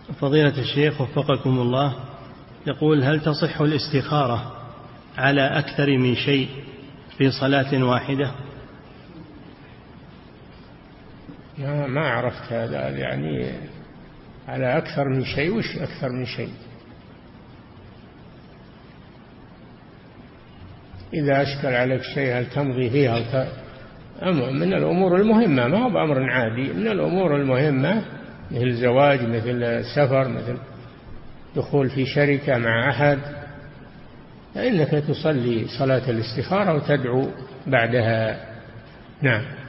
فضيلة الشيخ وفقكم الله، يقول: هل تصح الاستخارة على أكثر من شيء في صلاة واحدة؟ ما عرفت هذا، يعني على أكثر من شيء، وش أكثر من شيء؟ إذا أشكل عليك شيء هل تمضي فيها من الأمور المهمة، ما هو بأمر عادي، من الأمور المهمة مثل الزواج، مثل السفر، مثل دخول في شركة مع أحد، فإنك تصلي صلاة الاستخارة وتدعو بعدها. نعم.